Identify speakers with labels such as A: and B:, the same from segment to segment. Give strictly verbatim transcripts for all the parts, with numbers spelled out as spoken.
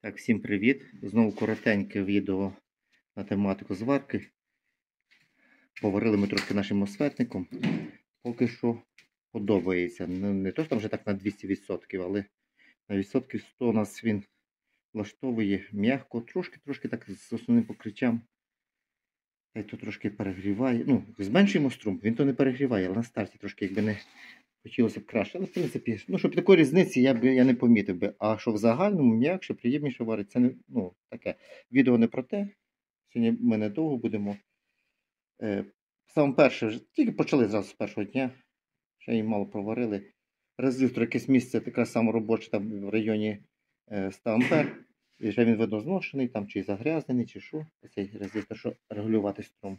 A: Так, всім привіт! Знову коротеньке відео на тематику зварки. Поварили ми трошки нашим мосфетником. Поки що подобається. Не, не то, що там вже так на двісті відсотків, але на відсотків сто у нас він влаштовує м'яко, трошки-трошки так з основним покриттям. Та й то трошки перегріває. Ну, зменшуємо струм, він то не перегріває, але на старті трошки якби не хотілося б краще. Але в принципі, ну, щоб такої різниці я б я не помітив би. А що в загальному м'якше, приємніше варить, це не, ну, таке. Відео не про те. Сьогодні ми недовго будемо. Е, Саме перше, тільки почали зразу з першого дня. Ще її мало проварили. Резистор якесь місце таке саме робоче, там в районі е, сто ампер. І вже він видно зношений, там чи загрязнений, чи що. Цей резистор, що регулювати струм.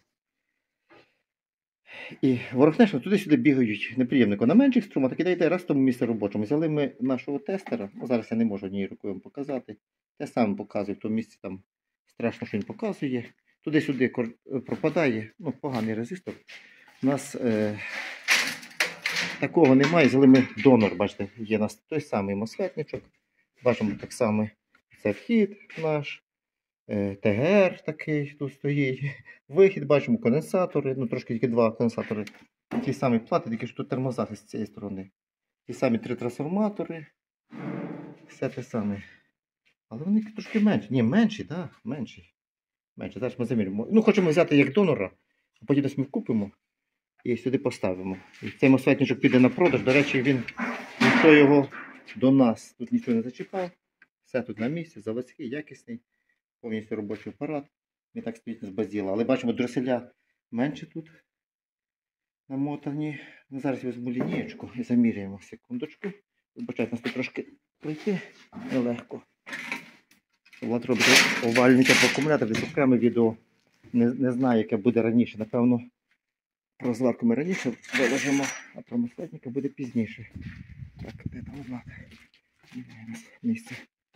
A: І ворохнешно туди-сюди бігають неприємники. На менших струмах, так і дайте раз в тому місці робочому. Взяли ми нашого тестера, ну зараз я не можу однією рукою вам показати. Те саме показує, в тому місці там страшно, що він показує. Туди-сюди пропадає, ну поганий резистор. У нас е, такого немає, взяли ми донор, бачите, є у нас той самий мосфетничок. Бачимо так само, це вхід наш. Т Г Р такий тут стоїть. Вихід, бачимо конденсатори, ну трошки тільки два конденсатори. Ті самі плати, тільки що тут термозахист з цієї сторони. Ті самі три трансформатори. Все те саме. Але вони трошки менші. Ні, менші, так, да, менші. Менші. Зараз ми замірюємо. Ну, хочемо взяти як донора, а потім десь ми купимо і сюди поставимо. І цей мосфетничок піде на продаж. До речі, він, ніхто його до нас тут нічого не зачіпав. Все тут на місці, заводський, якісний. Повністю робочий апарат. Він так стоїть з базіла. Але бачимо, дроселя менше тут намотані. Ну, зараз візьму лінієчку і заміряємо секундочку. Вибачайте, нас тут трошки пройти нелегко. Влад робить овальника по акумулятору. Десь окреме відео. Не, не знаю, яке буде раніше. Напевно, про зварку ми раніше виложимо, а про мосфетника буде пізніше. Так, де там Влад? Місце.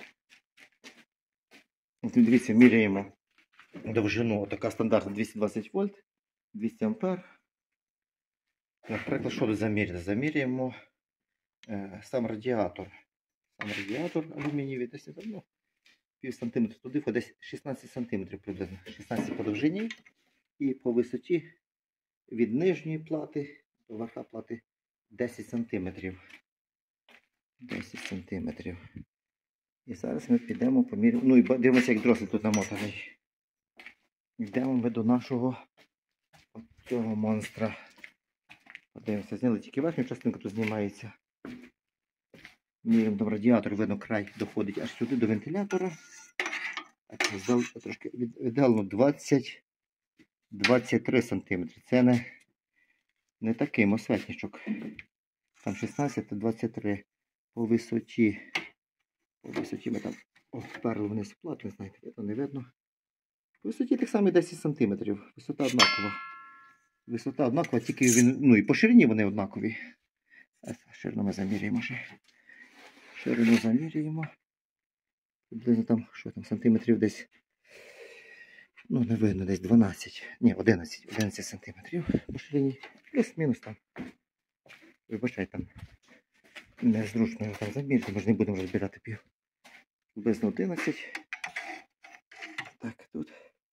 A: От, дивіться, міряємо довжину. Така стандартна двісті двадцять вольт, двісті ампер. Наприклад, що тут заміряти? Заміряємо е, сам радіатор. Сам радіатор алюмінієвий, десь ну, пів сантиметра туди, десь шістнадцять сантиметрів приблизно. шістнадцять по довжині і по висоті від нижньої плати до верха плати десять сантиметрів. десять сантиметрів. І зараз ми підемо поміряємо. Ну і дивимося, як дросель тут намотаний. Йдемо ми до нашого цього монстра. Подивимося, зняли тільки верхню частинку, тут знімається. Міряємо там радіатор, видно, край доходить аж сюди до вентилятора. Так, трошки віддалено двадцять двадцять три сантиметри. Це не, не такий мосфетничок. Там шістнадцять та двадцять три по висоті. По висоті ми там вперли вниз плату, знаєте, видно, не видно. По висоті так само десять сантиметрів. Висота однакова. Висота однакова, тільки він, ну і по ширині вони однакові. Ширину ми заміряємо ще. Ширину заміряємо. Приблизно там, що там, сантиметрів десь, ну не видно, десь дванадцять, ні, одинадцять, одинадцять сантиметрів по ширині. Плюс-мінус там. Вибачай, там незручно його там заміряти, ми ж не будемо розбирати пів. Приблизно одинадцять. Так, тут.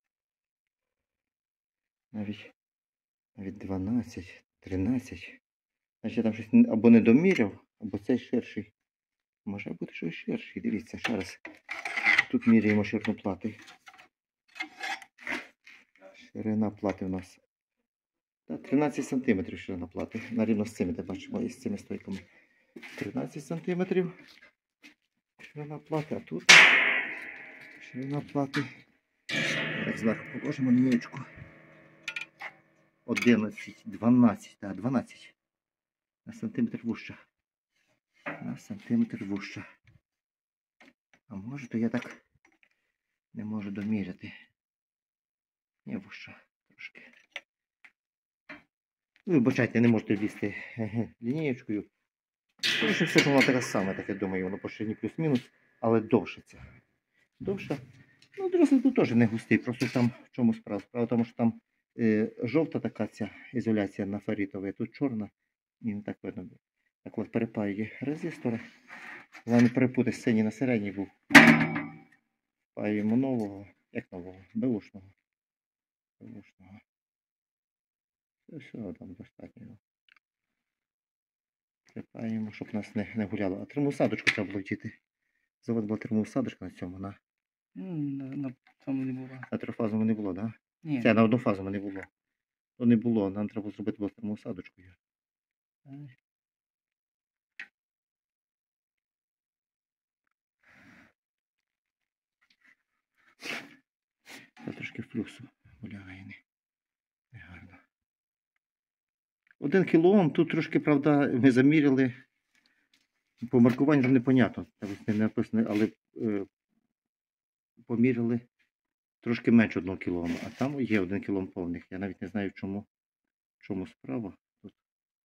A: Навіть, навіть дванадцять, тринадцять. Значить, я там щось або не доміряв, або цей ширший. Може бути щось ширший. Дивіться, ще раз. Тут міряємо ширину плати. Ширина плати у нас. тринадцять сантиметрів ширина плати. Нарівно з цими, де бачимо, із цими стойками. тринадцять сантиметрів. Ширина плати, а тут ширина плати. Так, зверху положимо лінієчку. одинадцять, дванадцять, так, дванадцять. На сантиметр вужча. На сантиметр вужча. А може, то я так не можу доміряти. Не вужча трошки. Ну, вибачайте, не можете влізти лінієчкою. Тому що все ж воно таке саме, так я думаю, воно по ширині плюс-мінус, але довше це. Довше. Ну, дросель тут теж не густий, просто там в чому справа. Справа в тому, що там е, жовта така ця ізоляція на ферритовій, тут чорна, і не так видно. Так от перепаює резистори. Головне перепутати синій на середній був. Припаюємо нового. Як нового? Беушного. Беушного. Все, все, там достатньо. Припаємо, щоб нас не, не гуляло. А термоусадочку треба було вчити. Завод була термоусадочка на цьому, на,
B: Ну, на, на тому не було.
A: на трифазовому не було, так? Да?
B: Ні.
A: Це на однофазовому не було. То не було, нам треба зробити було термоусадочкою. Це трошки флюсу полягає, не, не гарно. Один кілоом, тут трошки, правда, ми заміряли. По маркуванню там непонятно, там не написано, але е, поміряли трошки менше одного кілома, а там є один кілом повних. Я навіть не знаю, в чому, в чому справа. Тут.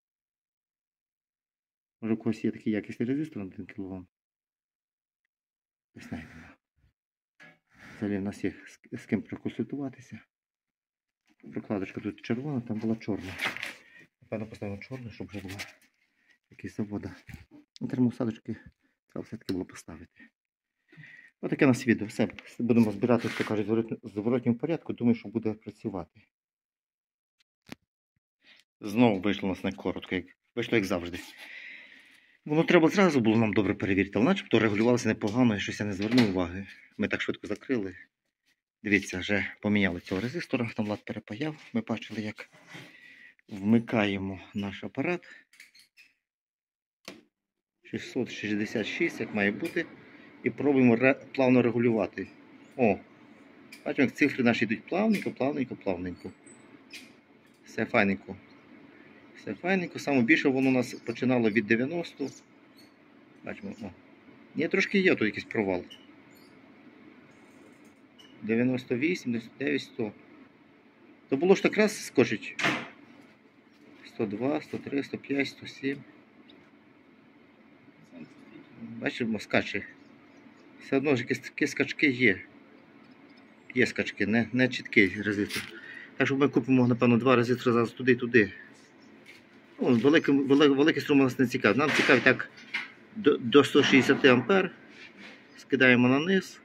A: Може, у когось є такий якісний резистор на один кілом. Не знаю. Взагалі в нас є з, з ким проконсультуватися. Прокладочка тут червона, там була чорна. Напевно, поставимо чорну, щоб вже була якийсь завода. Термоусадочки треба все-таки було поставити. Ось таке у нас відео. Все, будемо збирати, що кажуть, в зворотньому порядку. Думаю, що буде працювати. Знову вийшло у нас не коротко, як, вийшло як завжди. Воно треба зразу було нам добре перевірити, але начебто регулювалося непогано, і щось я не звернув уваги. Ми так швидко закрили. Дивіться, вже поміняли цього резистора, там лад перепаяв. Ми бачили, як вмикаємо наш апарат. шістсот шістдесят шість, як має бути. І пробуємо ре, плавно регулювати. О! Бачимо, як цифри наші йдуть плавненько, плавненько, плавненько. Все файненько. Все файненько. Саме більше воно у нас починало від дев'яносто. Бачимо, о. Ні, трошки є тут якийсь провал. дев'яносто вісім, дев'яносто дев'ять, сто. То було ж так раз скочить. сто два, сто три, сто п'ять, сто сім. Бачимо, скаче. Все одно ж якісь скачки є. Є скачки, не, не чіткий резистор. Так що ми купимо, напевно, два резистори зараз туди і туди. Ну, великий, великий, великий струм нас не цікавить. Нам цікавить так до, до сто шістдесят ампер. Скидаємо на низ.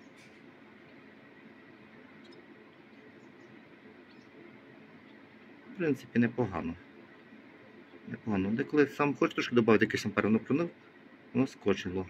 A: В принципі, непогано. Непогано. Деколи сам хочеш трошки додати якийсь ампер, воно пронив, воно скочило.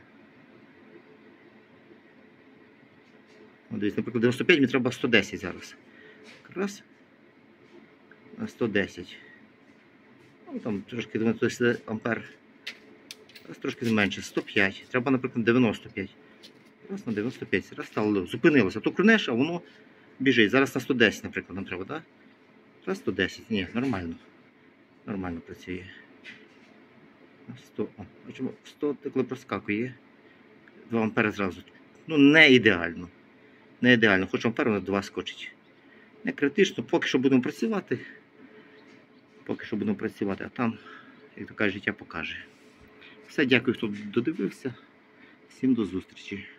A: Дивіться, наприклад, дев'яносто п'ять, мені треба сто десять зараз. Раз. На сто десять. Ну, там трошки дев'яносто ампер. Раз трошки менше, сто п'ять. Треба, наприклад, дев'яносто п'ять. Раз на дев'яносто п'ять. Раз стало, зупинилося. То крунеш, а воно біжить. Зараз на сто десять, наприклад, нам треба, так? Да? Раз сто десять. Ні, нормально. Нормально працює. сто. О, бачимо, сто коли проскакує. два ампери зразу. Ну, не ідеально. Не ідеально. Хоч ампер на два скочить. Не критично. Поки що будемо працювати. Поки що будемо працювати. А там, як то кажуть, життя покаже. Все, дякую, хто додивився. Всім до зустрічі.